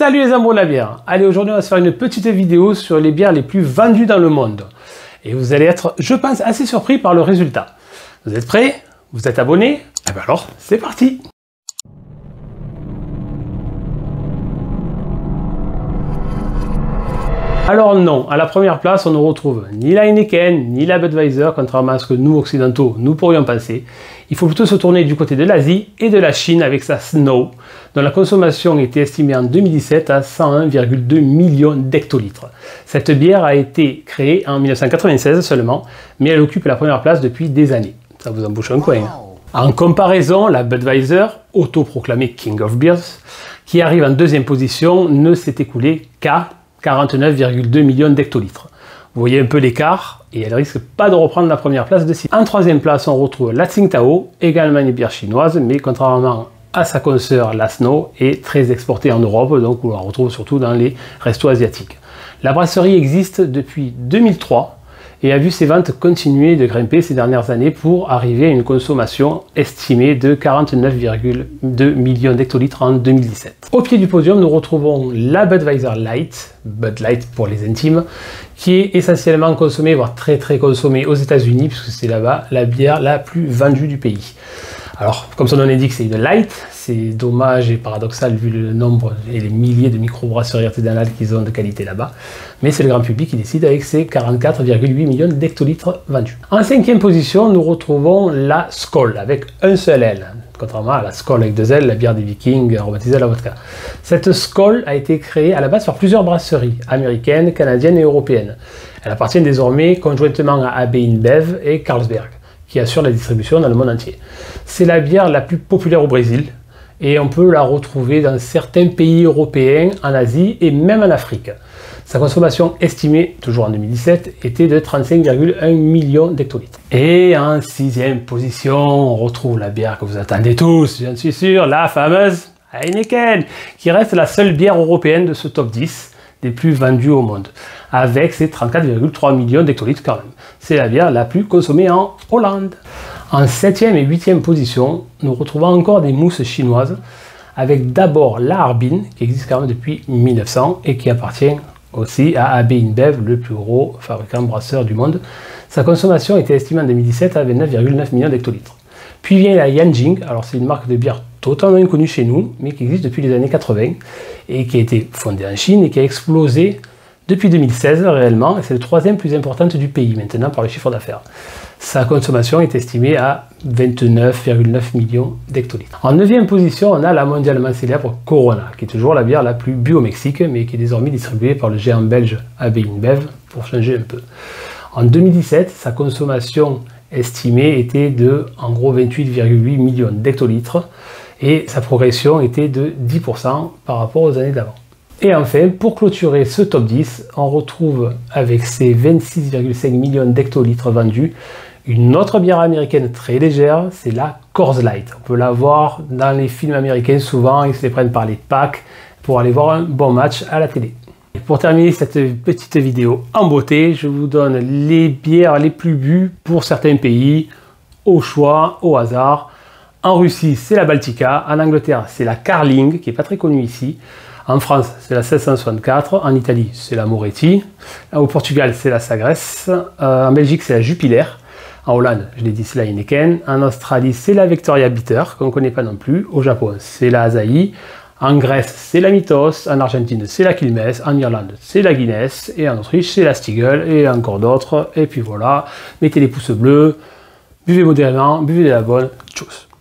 Salut les amoureux de la bière. Allez, aujourd'hui on va se faire une petite vidéo sur les bières les plus vendues dans le monde. Et vous allez être, je pense, assez surpris par le résultat. Vous êtes prêts? Vous êtes abonnés? Eh bien alors, c'est parti! Alors non, à la première place, on ne retrouve ni la Heineken, ni la Budweiser, contrairement à ce que nous, occidentaux, nous pourrions penser. Il faut plutôt se tourner du côté de l'Asie et de la Chine avec sa Snow, dont la consommation était estimée en 2017 à 101,2 millions d'hectolitres. Cette bière a été créée en 1996 seulement, mais elle occupe la première place depuis des années. Ça vous embouche un coin. En comparaison, la Budweiser, autoproclamée King of Beers, qui arrive en deuxième position, ne s'est écoulée qu'à 49,2 millions d'hectolitres. Vous voyez un peu l'écart et elle risque pas de reprendre la première place de site. En troisième place, on retrouve la Tsingtao, également une bière chinoise, mais contrairement à sa consoeur, la Snow est très exportée en Europe, donc on la retrouve surtout dans les restos asiatiques. La brasserie existe depuis 2003 et a vu ses ventes continuer de grimper ces dernières années pour arriver à une consommation estimée de 49,2 millions d'hectolitres en 2017. Au pied du podium, nous retrouvons la Budweiser Light, Bud Light pour les intimes, qui est essentiellement consommée, voire très consommée aux États-Unis, puisque c'est là-bas la bière la plus vendue du pays. Alors, comme son nom l'indique, c'est une light, c'est dommage et paradoxal vu le nombre et les milliers de microbrasseries artisanales qu'ils ont de qualité là-bas, mais c'est le grand public qui décide avec ses 44,8 millions d'hectolitres vendus. En cinquième position, nous retrouvons la Skol avec un seul L, contrairement à la Skol avec deux L, la bière des Vikings aromatisée à la vodka. Cette Skol a été créée à la base par plusieurs brasseries américaines, canadiennes et européennes. Elle appartient désormais conjointement à AB InBev et Carlsberg, qui assure la distribution dans le monde entier. C'est la bière la plus populaire au Brésil et on peut la retrouver dans certains pays européens, en Asie et même en Afrique. Sa consommation estimée, toujours en 2017, était de 35,1 millions d'hectolitres. Et en sixième position, on retrouve la bière que vous attendez tous, j'en suis sûr, la fameuse Heineken, qui reste la seule bière européenne de ce top 10 des plus vendues au monde, avec ses 34,3 millions d'hectolitres quand même. C'est la bière la plus consommée en Hollande. En 7e et 8e position, nous retrouvons encore des mousses chinoises, avec d'abord la Harbin, qui existe quand même depuis 1900 et qui appartient aussi à AB InBev, le plus gros fabricant brasseur du monde. Sa consommation était estimée en 2017 à 29,9 millions d'hectolitres. Puis vient la Yanjing, alors c'est une marque de bière totalement inconnue chez nous, mais qui existe depuis les années 80 et qui a été fondée en Chine et qui a explosé depuis 2016 réellement, et c'est le troisième plus importante du pays maintenant par le chiffre d'affaires. Sa consommation est estimée à 29,9 millions d'hectolitres. En 9e position, on a la mondialement célèbre Corona, qui est toujours la bière la plus bu au Mexique, mais qui est désormais distribuée par le géant belge AB InBev, pour changer un peu. En 2017, sa consommation estimée était de, en gros, 28,8 millions d'hectolitres, et sa progression était de 10% par rapport aux années d'avant. Et enfin, pour clôturer ce top 10, on retrouve avec ses 26,5 millions d'hectolitres vendus, une autre bière américaine très légère, c'est la Coors Light. On peut la voir dans les films américains souvent, ils se les prennent par les packs pour aller voir un bon match à la télé. Et pour terminer cette petite vidéo en beauté, je vous donne les bières les plus bues pour certains pays, au choix, au hasard. En Russie, c'est la Baltica. En Angleterre, c'est la Carling, qui n'est pas très connue ici. En France, c'est la 1664. En Italie, c'est la Moretti. Au Portugal, c'est la Sagres. En Belgique, c'est la Jupiler. En Hollande, je l'ai dit, c'est la Heineken. En Australie, c'est la Victoria Bitter, qu'on ne connaît pas non plus. Au Japon, c'est la Asahi. En Grèce, c'est la Mythos. En Argentine, c'est la Quilmes. En Irlande, c'est la Guinness. Et en Autriche, c'est la Stiegl. Et encore d'autres. Et puis voilà, mettez les pouces bleus. Buvez modérément, buvez de la bonne. Tchuss.